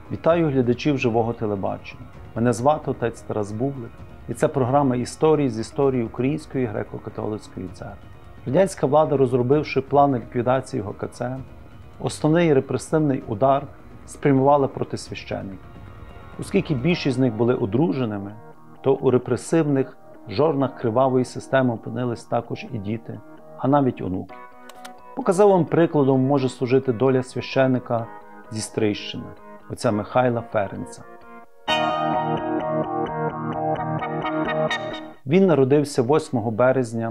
Вітаю глядачів живого телебачення. Мене звати отець Тарас Бублик, і це програма історії з історії Української греко-католицької церкви. Радянська влада, розробивши план ліквідації ГКЦ, основний репресивний удар спрямувала проти священиків. Оскільки більшість з них були одруженими, то у репресивних жорнах кривавої системи опинились також і діти, а навіть онуки. Показовим прикладом може служити доля священика зі Стрийщини, отця Михайла Ференца. Він народився 8 березня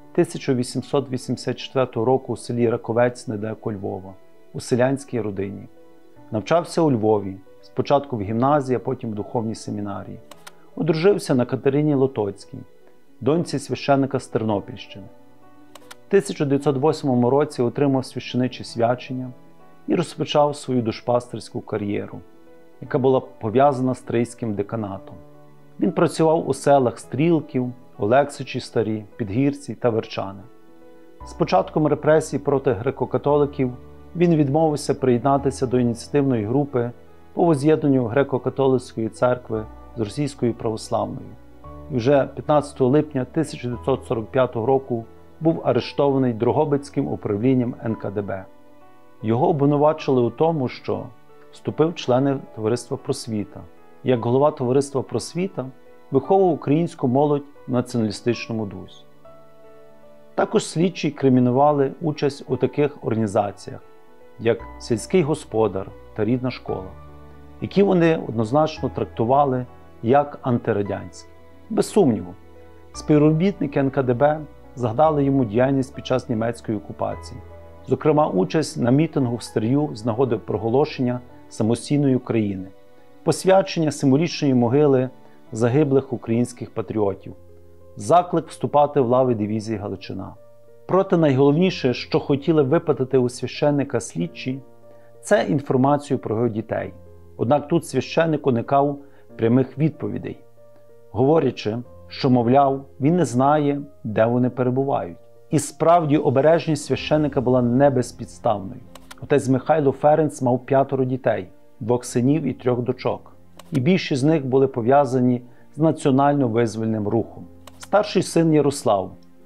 1884 року у селі Раковець недалеко Львова, у селянській родині. Навчався у Львові, спочатку в гімназії, а потім в духовній семінарії. Одружився на Катерині Лотоцькій, доньці священика з Тернопільщини. В 1908 році отримав священиче свячення і розпочав свою душпастерську кар'єру, яка була пов'язана з Стрийським деканатом. Він працював у селах Стрілків, Олексичі Старі, Підгірці та Верчани. З початком репресій проти греко-католиків він відмовився приєднатися до ініціативної групи по возз'єднанню греко-католицької церкви з російською православною. І вже 15 липня 1945 року був арештований Дрогобицьким управлінням НКДБ. Його обвинувачили у тому, що вступив в члени Товариства Просвіта. Як голова Товариства Просвіта виховував українську молодь в націоналістичному дусі. Також слідчі кримінували участь у таких організаціях, як «Сільський господар» та «Рідна школа», які вони однозначно трактували як антирадянські. Без сумніву, співробітники НКДБ згадали йому діяльність під час німецької окупації, зокрема участь на мітингу в Стрию з нагоди проголошення самостійної України, посвячення символічної могили загиблих українських патріотів, заклик вступати в лави дивізії Галичина. Проте найголовніше, що хотіли випитати у священника слідчі, це інформацію про його дітей. Однак тут священник уникав прямих відповідей, говорячи, що, мовляв, він не знає, де вони перебувають. І справді обережність священника була не безпідставною. Отець Михайло Ференц мав 5 дітей, 2 синів і 3 дочок. І більшість з них були пов'язані з національно-визвольним рухом. Старший син Ярослав,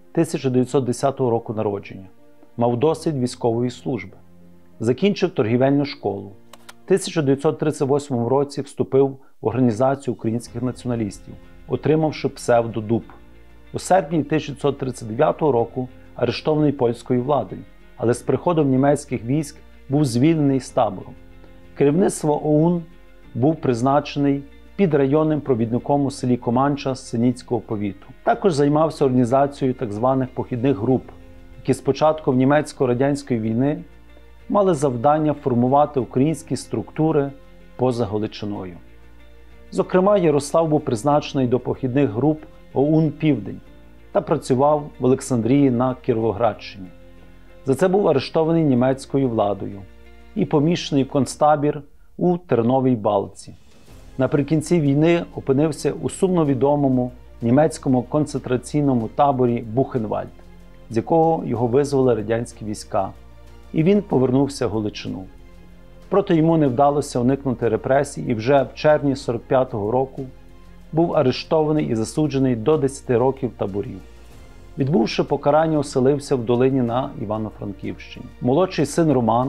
1910 року народження, мав досвід військової служби. Закінчив торгівельну школу. В 1938 році вступив в Організацію українських націоналістів, отримавши псевдо «Дуб». У серпні 1939 року арештований польською владою, але з приходом німецьких військ був звільнений з табору. Керівництво ОУН був призначений підрайонним провідником у селі Команча з Синіцького повіту. Також займався організацією так званих похідних груп, які з початку німецько-радянської війни мали завдання формувати українські структури поза Галичиною. Зокрема, Ярослав був призначений до похідних груп ОУН «Південь» та працював в Олександрії на Кіровоградщині. За це був арештований німецькою владою і поміщений в концтабір у Терновій Балці. Наприкінці війни опинився у сумновідомому німецькому концентраційному таборі Бухенвальд, з якого його визвали радянські війська, і він повернувся в Галичину. Проте йому не вдалося уникнути репресій, і вже в червні 1945 року був арештований і засуджений до 10 років таборів. Відбувши покарання, оселився в Долині на Івано-Франківщині. Молодший син Роман,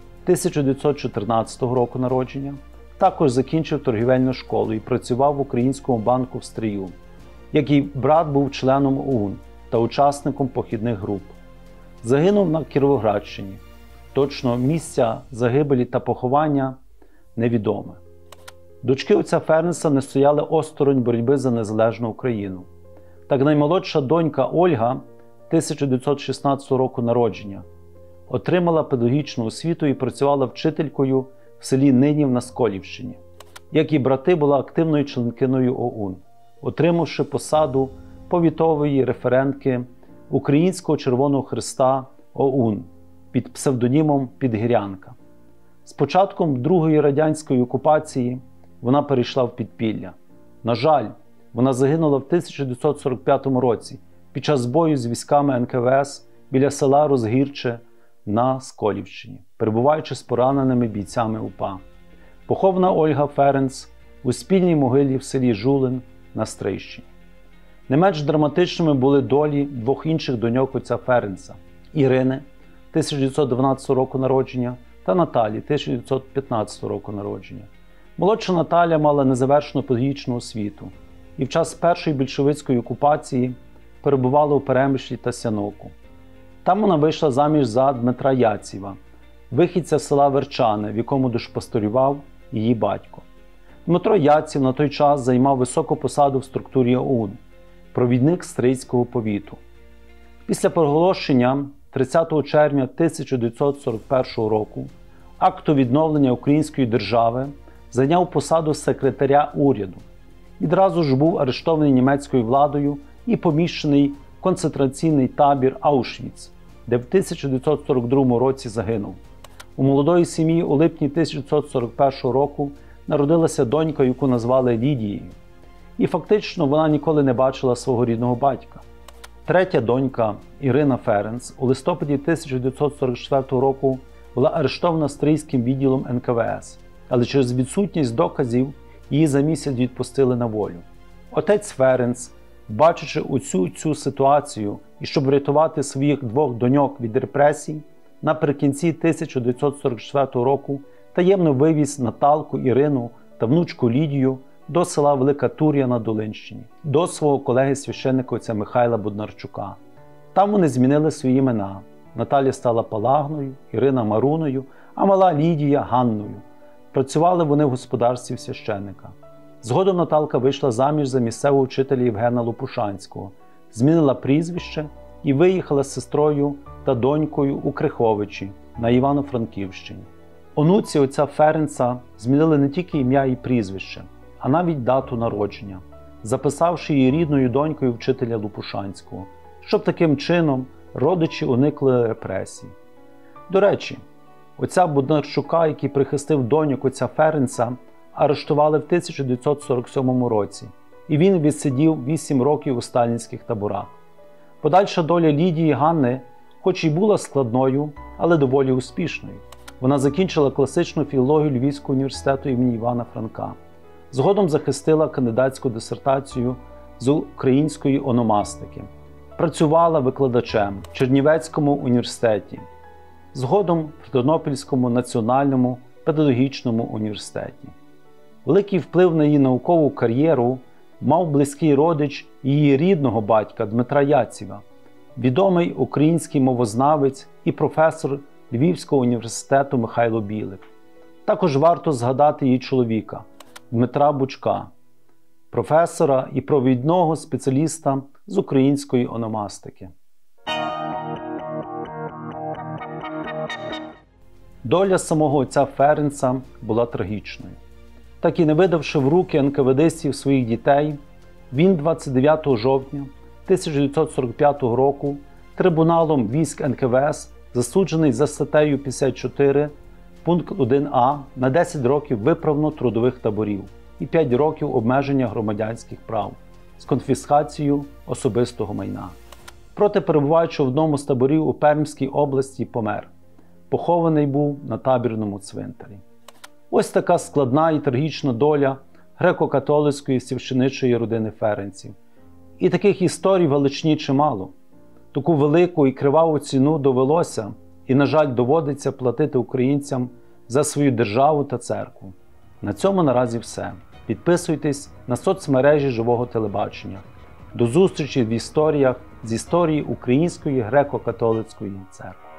1914 року народження, також закінчив торгівельну школу і працював в Українському банку в Стрию, як і брат був членом ОУН та учасником похідних груп. Загинув на Кіровоградщині. Точно місця загибелі та поховання невідоме. Дочки отця Ференца не стояли осторонь боротьби за незалежну Україну. Так наймолодша донька Ольга, 1916 року народження, отримала педагогічну освіту і працювала вчителькою в селі Нинів на Сколівщині. Як і брати, була активною членкиною ОУН, отримавши посаду повітової референтки Українського Червоного Хреста ОУН під псевдонімом Підгірянка. З початком Другої радянської окупації вона перейшла в підпілля. На жаль, вона загинула в 1945 році під час бою з військами НКВС біля села Розгірче на Сколівщині, перебуваючи з пораненими бійцями УПА. Похована Ольга Ференц у спільній могилі в селі Жулин на Стрийщині. Не менш драматичними були долі двох інших доньок отця Ференца – Ірини, 1912 року народження, та Наталі, 1915 року народження. Молодша Наталя мала незавершену педагогічну освіту і в час першої більшовицької окупації перебувала у Перемишлі та Сяноку. Там вона вийшла заміж за Дмитра Яціва, вихідця з села Верчани, в якому душпасторював її батько. Дмитро Яців на той час займав високу посаду в структурі ОУН – провідник Стрийського повіту. Після проголошення 30 червня 1941 року акту відновлення української держави зайняв посаду секретаря уряду. Відразу ж був арештований німецькою владою і поміщений в концентраційний табір Аушвіц, де в 1942 році загинув. У молодої сім'ї у липні 1941 року народилася донька, яку назвали Лідією. І фактично вона ніколи не бачила свого рідного батька. Третя донька Ірина Ференц у листопаді 1944 року була арештована Стрийським відділом НКВС, але через відсутність доказів її за місяць відпустили на волю. Отець Ференц, бачачи цю ситуацію і щоб врятувати своїх двох доньок від репресій, наприкінці 1944 року таємно вивіз Наталку Ірину та внучку Лідію до села Велика Тур'я на Долинщині, до свого колеги-священника отця Михайла Боднарчука. Там вони змінили свої імена. Наталя стала Палагною, Ірина Маруною, а мала Лідія Ганною. Працювали вони в господарстві священника. Згодом Наталка вийшла заміж за місцевого вчителя Євгена Лопушанського, змінила прізвище і виїхала з сестрою та донькою у Криховичі на Івано-Франківщині. Онуці отця Ференца змінили не тільки ім'я і прізвище, а навіть дату народження, записавши її рідною донькою вчителя Лопушанського, щоб таким чином родичі уникли репресій. До речі, отця Боднарчука, який прихистив доньок отця Ференца, арештували в 1947 році, і він відсидів 8 років у сталінських таборах. Подальша доля Лідії Ганни, хоч і була складною, але доволі успішною. Вона закінчила класичну філологію Львівського університету імені Івана Франка. Згодом захистила кандидатську дисертацію з української ономастики. Працювала викладачем в Чернівецькому університеті, згодом в Тернопільському національному педагогічному університеті. Великий вплив на її наукову кар'єру мав близький родич її рідного батька Дмитра Яціва, відомий український мовознавець і професор Львівського університету Михайло Білик. Також варто згадати її чоловіка Дмитра Бучка, професора і провідного спеціаліста з української ономастики. Доля самого отця Ференца була трагічною. Так і не видавши в руки НКВД-стів своїх дітей, він 29 жовтня 1945 року трибуналом військ НКВС засуджений за статтею 54 пункт 1а на 10 років виправно-трудових таборів і 5 років обмеження громадянських прав з конфіскацією особистого майна. Проте, перебуваючи в одному з таборів у Пермській області, помер. Похований був на табірному цвинтарі. Ось така складна і трагічна доля греко-католицької священичої родини Ференців. І таких історій в Галичині чимало. Таку велику і криваву ціну довелося і, на жаль, доводиться платити українцям за свою державу та церкву. На цьому наразі все. Підписуйтесь на соцмережі Живого телебачення. До зустрічі в історіях з історії Української греко-католицької церкви.